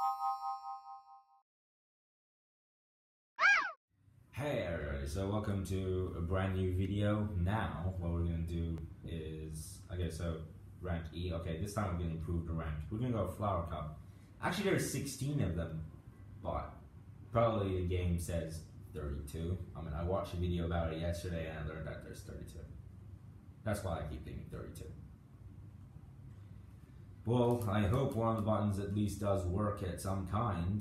Hey everybody, so welcome to a brand new video. Now, what we're gonna do is, okay, so rank E. Okay, this time we're gonna improve the rank. We're gonna go Flower Cup. Actually, there's 16 of them, but probably the game says 32. I mean, I watched a video about it yesterday and I learned that there's 32. That's why I keep thinking 32. Well, I hope one of the buttons at least does work at some kind.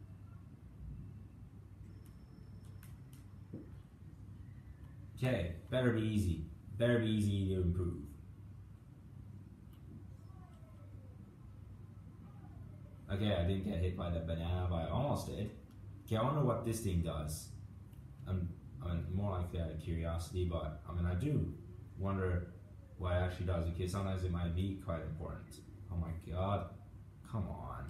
Okay, better be easy. Better be easy to improve. Okay, I didn't get hit by that banana, but I almost did. Okay, I wonder what this thing does. I mean, more like out of curiosity, but I mean, I do wonder what it actually does, because sometimes it might be quite important. Oh my god, come on.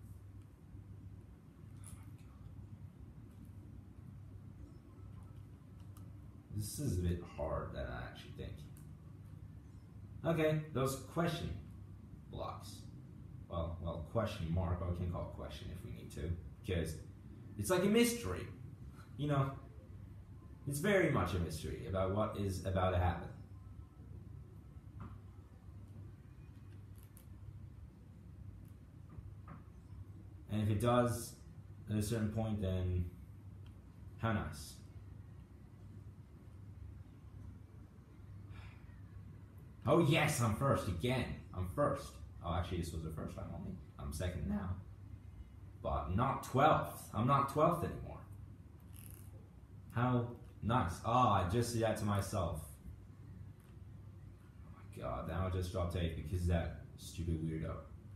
This is a bit hard than I actually think. Okay, those question blocks. Well, question mark, or we can call it question if we need to, because it's like a mystery. You know, it's very much a mystery about what is about to happen. And if it does at a certain point, then how nice. Oh yes, I'm first again. I'm first. Oh, actually, this was the first time only. I'm second now. But not 12th. I'm not 12th anymore. How nice. Oh, I just did that to myself. Oh my god, now I just dropped 8 because of that stupid weirdo.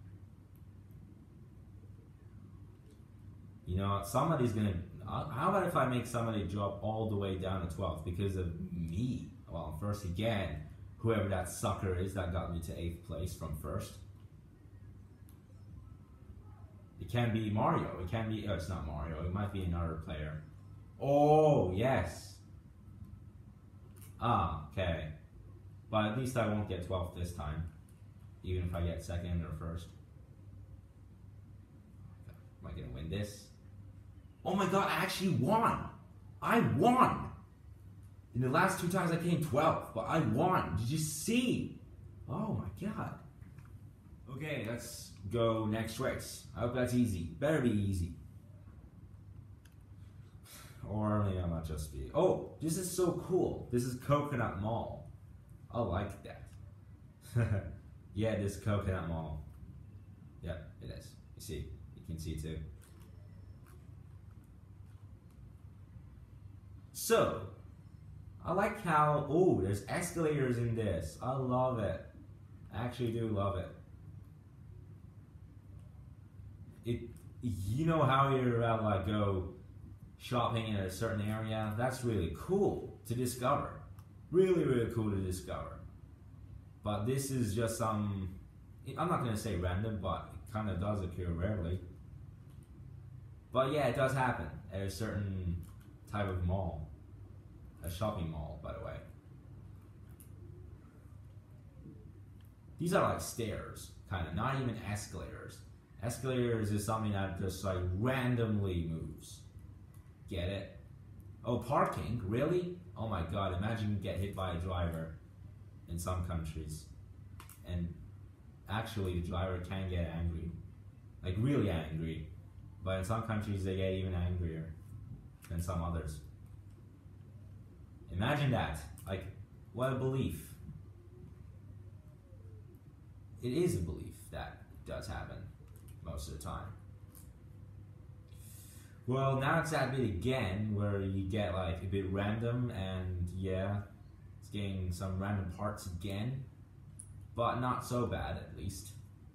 You know, somebody's gonna... How about if I make somebody drop all the way down to 12th because of me? Well, I'm first again. Whoever that sucker is that got me to 8th place from first. It can be Mario. It can be... Oh, it's not Mario. It might be another player. Oh, yes. Ah, okay. But at least I won't get 12th this time. Even if I get second or first. Am I going to win this? Oh my god, I actually won! I won! In the last 2 times I came 12th, but I won. Did you see? Oh my god. Okay, let's go next race. I hope that's easy. Better be easy. Or maybe I might just be... Oh, this is so cool. This is Coconut Mall. I like that. Yeah, this Coconut Mall. Yep, it is. You see. You can see it too. So, I like how, oh, there's escalators in this. I love it. I actually do love it. You know how you're about to like go shopping in a certain area? That's really cool to discover. Really, really cool to discover. But this is just some, I'm not going to say random, but it kind of does occur rarely. But yeah, it does happen at a certain type of mall. A shopping mall, by the way. These are like stairs, kind of, not even escalators. Escalators is something that just like randomly moves. Get it? Oh, parking? Really? Oh my god, imagine you get hit by a driver in some countries. And actually the driver can get angry. Like really angry. But in some countries they get even angrier than some others. Imagine that. Like, what a belief. It is a belief that does happen most of the time. Well, now it's that bit again where you get like a bit random, and yeah, it's getting some random parts again, but not so bad at least.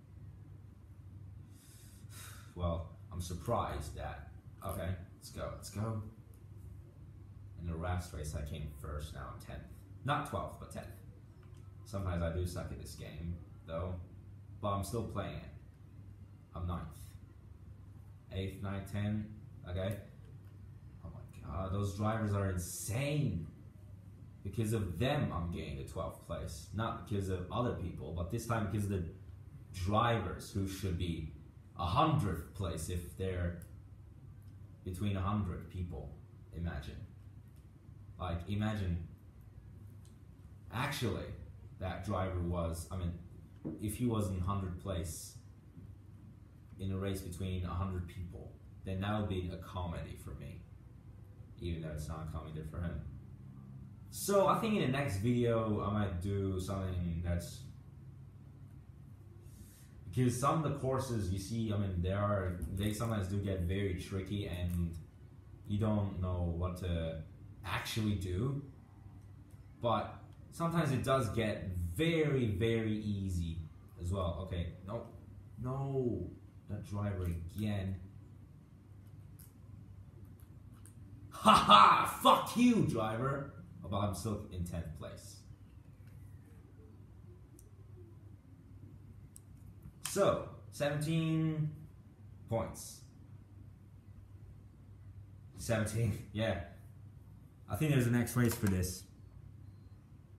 Well, I'm surprised that, okay, let's go. In the last race I came first, now I'm 10th. Not 12th, but 10th. Sometimes I do suck at this game, though, but I'm still playing it. I'm 9th. 8th, 9th, 10th, okay? Oh my god, those drivers are insane! Because of them, I'm getting the 12th place. Not because of other people, but this time because of the drivers who should be 100th place if they're between 100 people. Imagine. Like, imagine. Actually, that driver was, I mean, if he was in 100th place in a race between 100 people, then that would be a comedy for me. Even though it's not a comedy for him. So I think in the next video I might do something that's, because some of the courses you see, I mean, they sometimes do get very tricky and you don't know what to actually do, but sometimes it does get very, very easy as well. Okay, no, that driver again. Haha, fuck you, driver. But I'm still in 10th place. So, 17 points. 17, yeah. I think there's a next race for this.